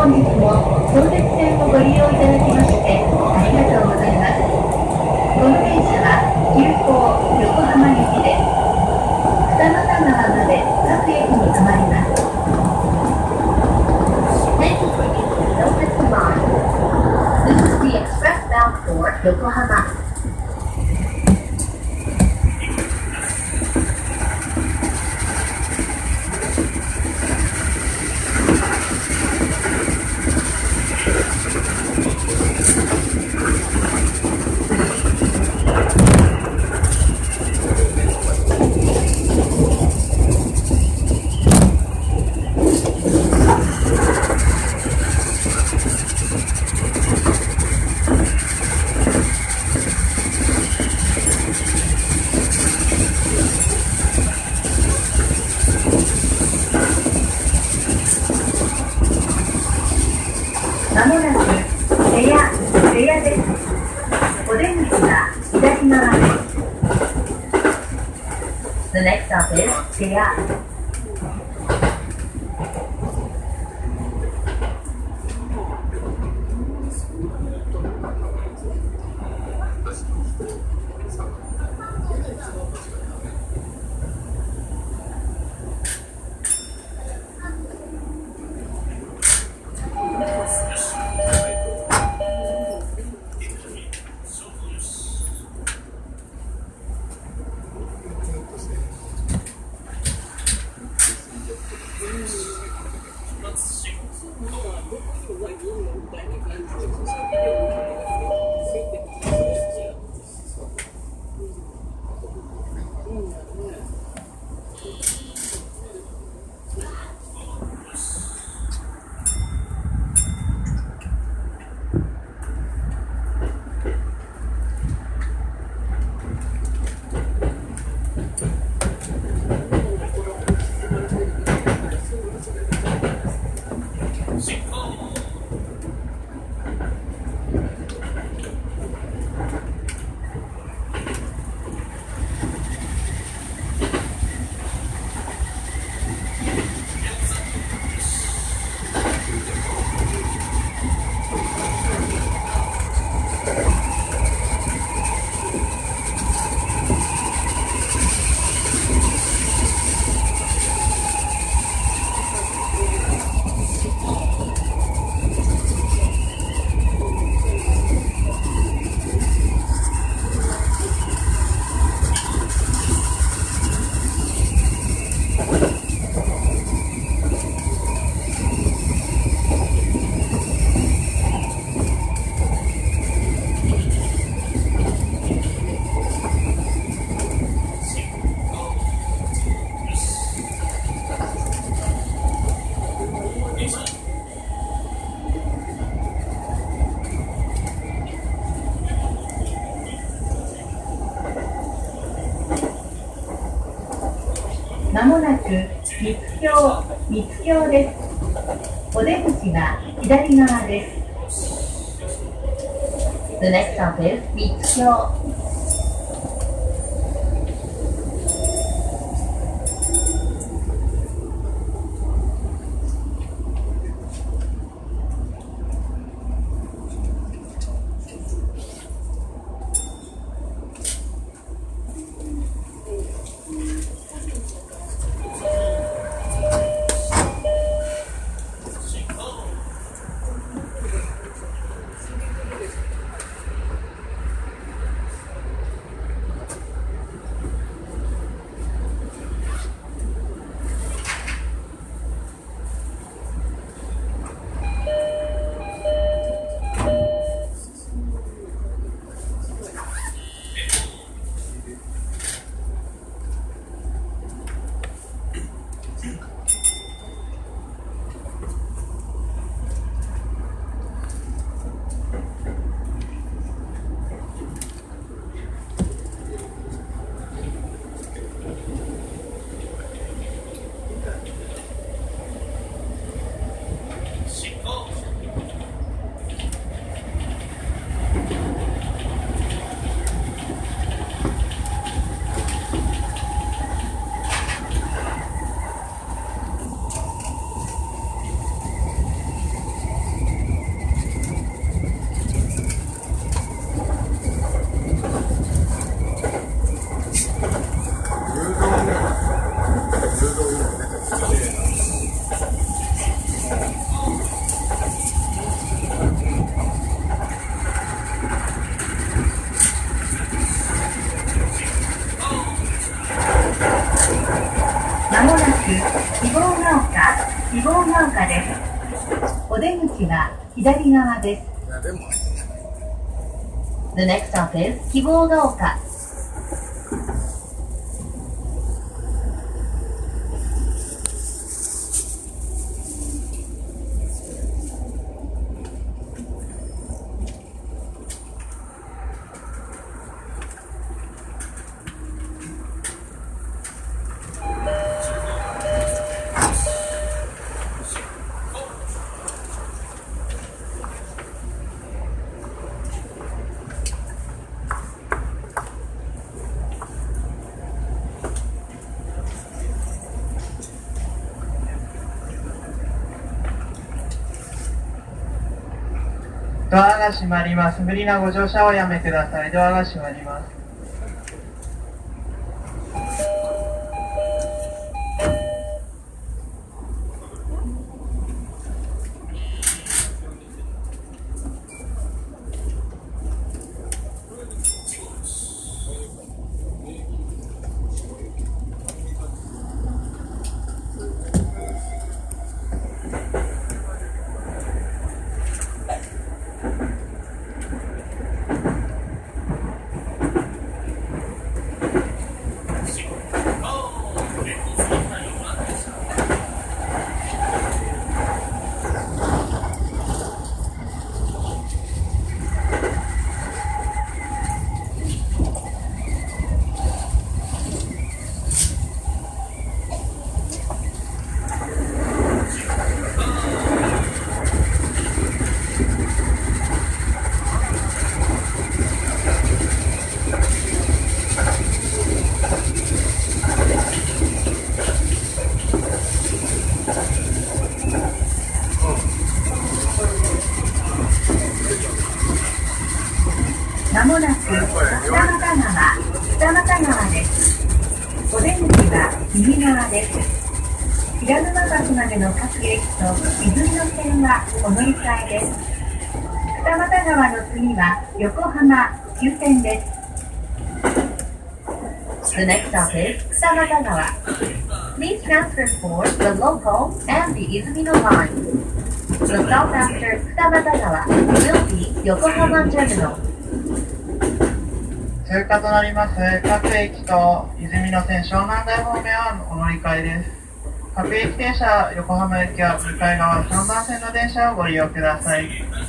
本日も相鉄線をご利用いただきましてありがとうございます。この電車は急行横浜行きで二俣川まで各駅に停まります。Thank you for using Silveton Line. This is the express bound for Yokohama. まもなく瀬谷です。お出口は左側です。The next stop is 瀬谷。まもなく三津峡です。お出口は左側です。The next stop is 三津峡。 岡です。お出口は左側です。The next stop is 希望が丘。 ドアが閉まります。無理なご乗車をやめください。ドアが閉まります。まもなく二俣川です。お出口は右側です。平沼橋までの各駅と泉の線はお乗り換えです。二俣川の次は横浜終点です。The next stop is 二俣川。Please transfer for the local and the Izumino line. The stop after 二俣川 will be 横浜 Terminal.通過となります各駅と泉の線湘南台方面はお乗り換えです。各駅停車横浜駅は向かい側湘南線の電車をご利用ください。